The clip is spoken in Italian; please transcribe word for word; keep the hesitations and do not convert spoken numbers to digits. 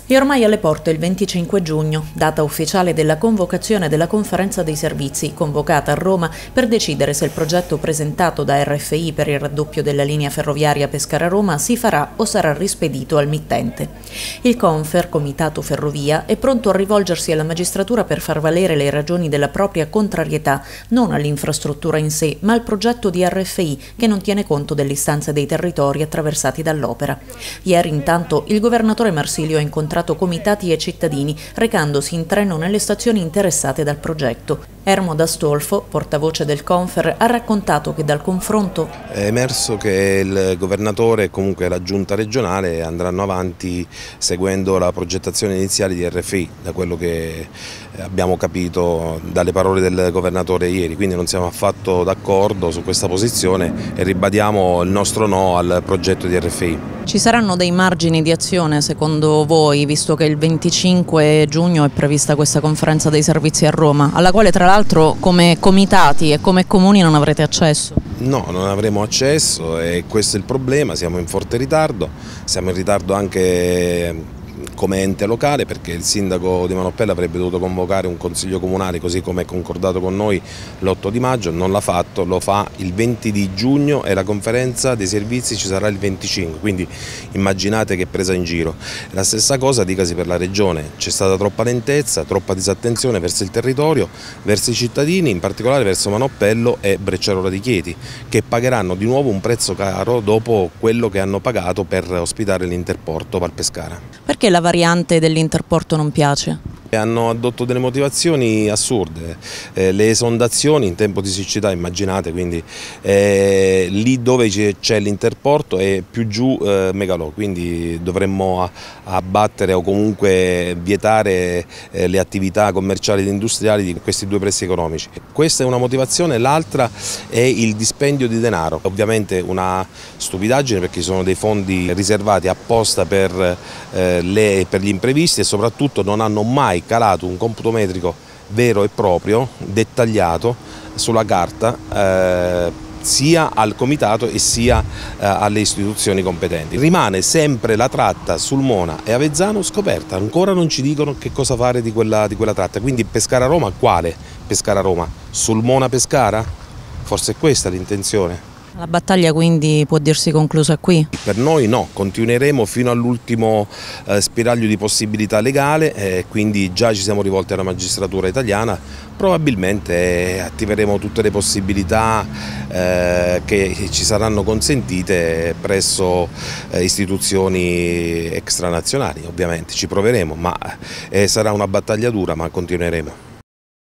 È ormai alle porte il venticinque giugno, data ufficiale della convocazione della conferenza dei servizi, convocata a Roma per decidere se il progetto presentato da R F I per il raddoppio della linea ferroviaria Pescara-Roma si farà o sarà rispedito al mittente. Il Confer, Comitato Ferrovia, è pronto a rivolgersi alla magistratura per far valere le ragioni della propria contrarietà, non all'infrastruttura in sé, ma al progetto di R F I, che non tiene conto delle istanze dei territori attraversati dall'opera. Ieri, intanto, il governatore Marsilio ha incontrato comitati e cittadini, recandosi in treno nelle stazioni interessate dal progetto. Ermo D'Astolfo, portavoce del Confer, ha raccontato che dal confronto è emerso che il governatore e comunque la giunta regionale andranno avanti seguendo la progettazione iniziale di R F I, da quello che abbiamo capito dalle parole del governatore ieri, quindi non siamo affatto d'accordo su questa posizione e ribadiamo il nostro no al progetto di R F I. Ci saranno dei margini di azione secondo voi, visto che il venticinque giugno è prevista questa conferenza dei servizi a Roma, alla quale tra l'altro come comitati e come comuni non avrete accesso? No, non avremo accesso e questo è il problema, siamo in forte ritardo, siamo in ritardo anche come ente locale, perché il sindaco di Manoppella avrebbe dovuto convocare un consiglio comunale così come è concordato con noi l'otto di maggio, non l'ha fatto, lo fa il venti di giugno e la conferenza dei servizi ci sarà il venticinque, quindi immaginate che presa in giro. La stessa cosa dicasi per la regione, c'è stata troppa lentezza, troppa disattenzione verso il territorio, verso i cittadini, in particolare verso Manoppello e Brecciarola di Chieti, che pagheranno di nuovo un prezzo caro dopo quello che hanno pagato per ospitare l'Interporto Valpescara. Perché la variante dell'Interporto non piace? Hanno addotto delle motivazioni assurde, eh, le esondazioni in tempo di siccità, immaginate, quindi eh, lì dove c'è l'Interporto è più giù eh, Megalò, quindi dovremmo abbattere o comunque vietare eh, le attività commerciali ed industriali di questi due pressi economici. Questa è una motivazione, l'altra è il dispendio di denaro, ovviamente una stupidaggine perché ci sono dei fondi riservati apposta per, eh, le, per gli imprevisti e soprattutto non hanno mai calato un computo metrico vero e proprio, dettagliato sulla carta, eh, sia al comitato e sia eh, alle istituzioni competenti. Rimane sempre la tratta Sulmona e Avezzano scoperta, ancora non ci dicono che cosa fare di quella, di quella tratta, quindi Pescara-Roma quale? Pescara-Roma? Sulmona-Pescara? Forse è questa l'intenzione. La battaglia quindi può dirsi conclusa qui? Per noi no, continueremo fino all'ultimo eh, spiraglio di possibilità legale, eh, quindi già ci siamo rivolti alla magistratura italiana, probabilmente eh, attiveremo tutte le possibilità eh, che ci saranno consentite presso eh, istituzioni extranazionali, ovviamente ci proveremo, ma eh, sarà una battaglia dura, ma continueremo.